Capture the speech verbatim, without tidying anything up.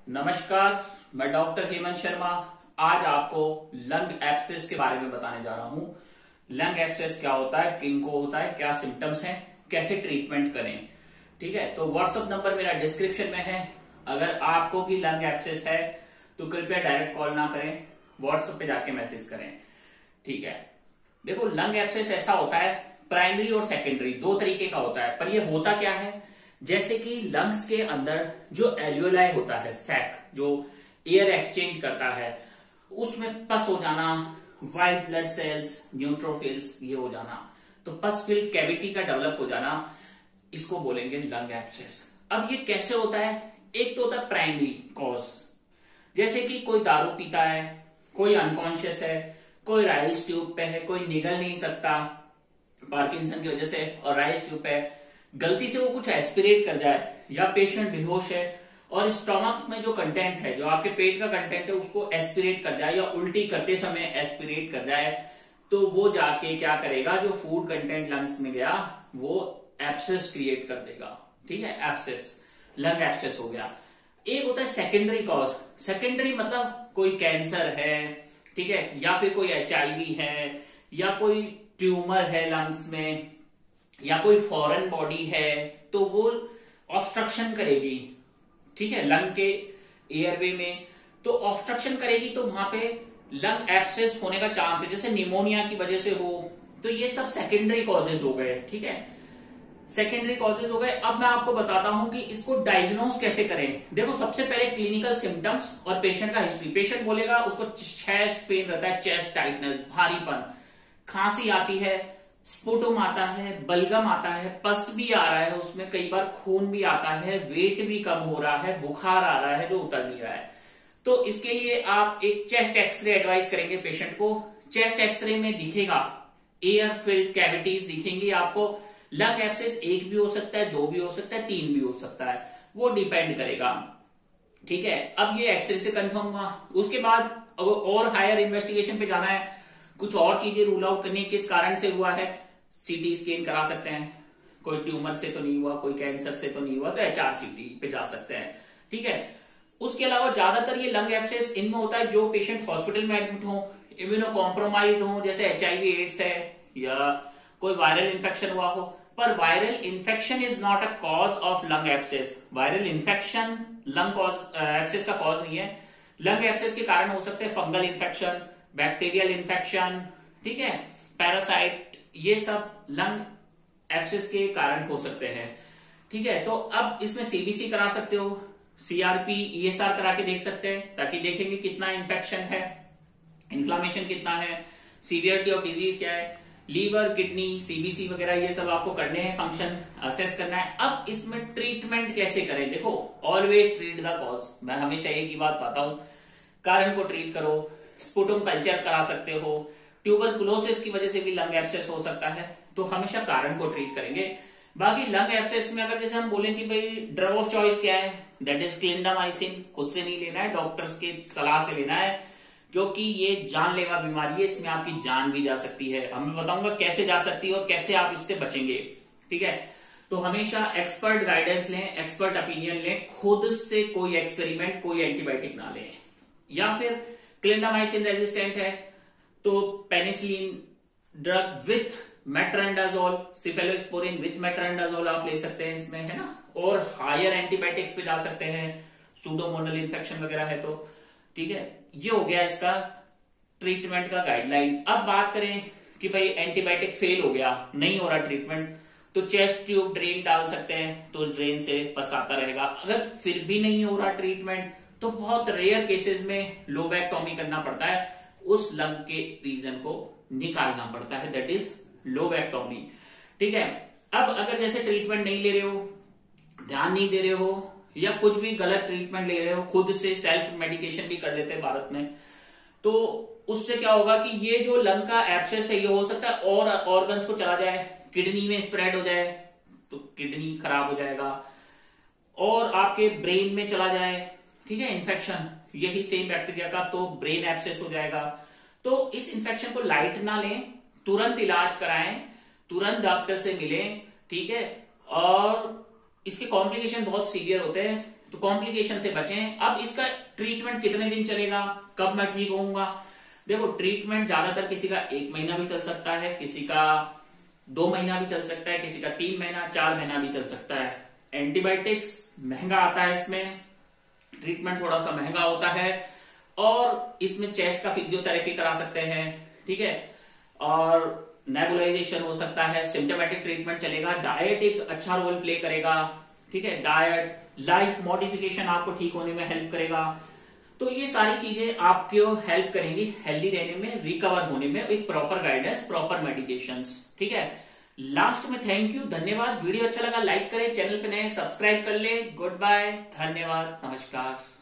नमस्कार, मैं डॉक्टर हेमंत शर्मा आज आपको लंग एब्सेस के बारे में बताने जा रहा हूं। लंग एब्सेस क्या होता है, किनको होता है, क्या सिम्टम्स हैं, कैसे ट्रीटमेंट करें। ठीक है, तो व्हाट्सएप नंबर मेरा डिस्क्रिप्शन में है। अगर आपको भी लंग एब्सेस है तो कृपया डायरेक्ट कॉल ना करें, व्हाट्सएप पे जाके मैसेज करें। ठीक है, देखो लंग एब्सेस ऐसा होता है, प्राइमरी और सेकेंडरी दो तरीके का होता है। पर ये होता क्या है, जैसे कि लंग्स के अंदर जो एल्वियोलाई होता है, सैक जो एयर एक्सचेंज करता है, उसमें पस हो जाना, व्हाइट ब्लड सेल्स, न्यूट्रोफिल्स ये हो जाना, तो पस फिल्ड कैविटी का डेवलप हो जाना, इसको बोलेंगे लंग एब्सेस। अब ये कैसे होता है, एक तो होता है प्राइमरी कॉज, जैसे कि कोई दारू पीता है, कोई अनकॉन्शियस है, कोई राइल्स ट्यूब पे है, कोई निगल नहीं सकता पार्किंसन की वजह से, और राइल्स ट्यूब पे गलती से वो कुछ एस्पिरेट कर जाए, या पेशेंट बेहोश है और स्टोमक में जो कंटेंट है, जो आपके पेट का कंटेंट है, उसको एस्पिरेट कर जाए या उल्टी करते समय एस्पिरेट कर जाए, तो वो जाके क्या करेगा, जो फूड कंटेंट लंग्स में गया वो एब्सेस क्रिएट कर देगा। ठीक है, एब्सेस, लंग एब्सेस हो गया। एक होता है सेकेंडरी कॉज। सेकेंडरी मतलब कोई कैंसर है, ठीक है, या फिर कोई एच आई वी है, या कोई ट्यूमर है लंग्स में, या कोई फॉरेन बॉडी है, तो वो ऑब्स्ट्रक्शन करेगी। ठीक है, लंग के एयरवे में तो ऑब्स्ट्रक्शन करेगी, तो वहां पे लंग एब्सेस होने का चांस है, जैसे निमोनिया की वजह से हो। तो ये सब सेकेंडरी कॉजेज हो गए। ठीक है, सेकेंडरी कॉजेज हो गए। अब मैं आपको बताता हूं कि इसको डायग्नोज कैसे करें। देखो, सबसे पहले क्लिनिकल सिम्टम्स और पेशेंट का हिस्ट्री। पेशेंट बोलेगा उसको चेस्ट पेन रहता है, चेस्ट टाइटनेस, भारीपन, खांसी आती है, स्पुटम आता है, बलगम आता है, पस भी आ रहा है, उसमें कई बार खून भी आता है, वेट भी कम हो रहा है, बुखार आ रहा है जो उतर नहीं रहा है। तो इसके लिए आप एक चेस्ट एक्सरे एडवाइस करेंगे पेशेंट को। चेस्ट एक्सरे में दिखेगा एयर फिल्ड कैविटीज दिखेंगी आपको। लंग एब्सेस एक भी हो सकता है, दो भी हो सकता है, तीन भी हो सकता है, वो डिपेंड करेगा। ठीक है, अब ये एक्सरे से कंफर्म हुआ। उसके बाद और हायर इन्वेस्टिगेशन पे जाना है, कुछ और चीजें रूल आउट करनी, किस कारण से हुआ है, सीटी स्कैन करा सकते हैं। कोई ट्यूमर से तो नहीं हुआ, कोई कैंसर से तो नहीं हुआ, तो एच आर सी टी पे जा सकते हैं। ठीक है, उसके अलावा ज्यादातर ये लंग एब्सेस इनमें होता है जो पेशेंट हॉस्पिटल में एडमिट हो, इम्यूनो कॉम्प्रोमाइज्ड हो, जैसे एच आई वी एड्स है या कोई वायरल इन्फेक्शन हुआ हो। पर viral infection is not a cause of lung abscess. Viral infection lung cause abscess का कॉज नहीं है। लंग एब्सेस के कारण हो सकते हैं फंगल इन्फेक्शन, बैक्टीरियल इन्फेक्शन, ठीक है, पैरासाइट, ये सब लंग एब्सेस के कारण हो सकते हैं। ठीक है, तो अब इसमें सीबीसी करा सकते हो, सीआरपी, ईएसआर करा के देख सकते हैं, ताकि देखेंगे कितना इन्फेक्शन है, इन्फ्लामेशन कितना है, सीवियरिटी ऑफ डिजीज क्या है, लीवर, किडनी, सीबीसी वगैरह ये सब आपको करने हैं, फंक्शन असेस करना है। अब इसमें ट्रीटमेंट कैसे करें, देखो ऑलवेज ट्रीट द कॉज। मैं हमेशा एक ही बात बताता हूं, कारण को ट्रीट करो। स्पुटम कल्चर करा सकते हो, ट्यूबरकुलोसिस की वजह से भी लंग एब्सेस हो सकता है, तो हमेशा कारण को ट्रीट करेंगे। बाकी लंग एब्सेस में अगर जैसे हम बोलें कि भाई ड्रग ऑफ चॉइस क्या है, दैट इज क्लिंडामाइसिन। खुद से नहीं लेना है, डॉक्टर्स की सलाह से लेना है, क्योंकि ये जानलेवा बीमारी है, इसमें आपकी जान भी जा सकती है। अब मैं बताऊंगा कैसे जा सकती है और कैसे आप इससे बचेंगे। ठीक है, तो हमेशा एक्सपर्ट गाइडेंस लें, एक्सपर्ट ओपिनियन लें, खुद से कोई एक्सपेरिमेंट, कोई एंटीबायोटिक ना लें। या फिर क्लिंडामाइसिन रेजिस्टेंट है तो penicillin drug with metronidazole, cephalosporin with metronidazole आप ले सकते हैं इसमें, है ना। और हायर एंटीबायोटिक्स पे जा सकते हैं, सूडोमोनल इन्फेक्शन वगैरह है तो। ठीक है, ये हो गया इसका ट्रीटमेंट का गाइडलाइन। अब बात करें कि भाई एंटीबायोटिक फेल हो गया, नहीं हो रहा ट्रीटमेंट, तो चेस्ट ट्यूब ड्रेन डाल सकते हैं, तो उस ड्रेन से पस आता रहेगा। अगर फिर भी नहीं हो रहा ट्रीटमेंट, तो बहुत रेयर केसेस में लोबेक्टोमी करना पड़ता है, उस लंग के रीजन को निकालना पड़ता है, दैट इज लोबेक्टोमी। ठीक है, अब अगर जैसे ट्रीटमेंट नहीं ले रहे हो, ध्यान नहीं दे रहे हो, या कुछ भी गलत ट्रीटमेंट ले रहे हो, खुद से सेल्फ मेडिकेशन भी कर लेते हैं भारत में, तो उससे क्या होगा कि ये जो लंग का एब्सेस है ये हो सकता है और ऑर्गन्स को चला जाए, किडनी में स्प्रेड हो जाए तो किडनी खराब हो जाएगा, और आपके ब्रेन में चला जाए, ठीक है, इन्फेक्शन यही सेम बैक्टीरिया का, तो ब्रेन एब्सेस हो जाएगा। तो इस इन्फेक्शन को लाइट ना लें, तुरंत इलाज कराएं, तुरंत डॉक्टर से मिलें। ठीक है, और इसके कॉम्प्लिकेशन बहुत सीवियर होते हैं, तो कॉम्प्लिकेशन से बचें। अब इसका ट्रीटमेंट कितने दिन चलेगा, कब मैं ठीक होऊंगा? देखो, ट्रीटमेंट ज्यादातर किसी का एक महीना भी चल सकता है, किसी का दो महीना भी चल सकता है, किसी का तीन महीना चार महीना भी चल सकता है। एंटीबायोटिक्स महंगा आता है, इसमें ट्रीटमेंट थोड़ा सा महंगा होता है, और इसमें चेस्ट का फिजियोथेरेपी करा सकते हैं, ठीक है, और नेबुलाइजेशन हो सकता है, सिम्टोमेटिक ट्रीटमेंट चलेगा, डाइट एक अच्छा रोल प्ले करेगा, ठीक है, डाइट, लाइफ मॉडिफिकेशन आपको ठीक होने में हेल्प करेगा। तो ये सारी चीजें आपको हेल्प करेंगी हेल्दी रहने में, रिकवर होने में, एक प्रॉपर गाइडेंस, प्रॉपर मेडिकेशंस, ठीक है। लास्ट में थैंक यू, धन्यवाद। वीडियो अच्छा लगा लाइक करें, चैनल पे नए सब्सक्राइब कर ले। गुड बाय, धन्यवाद, नमस्कार।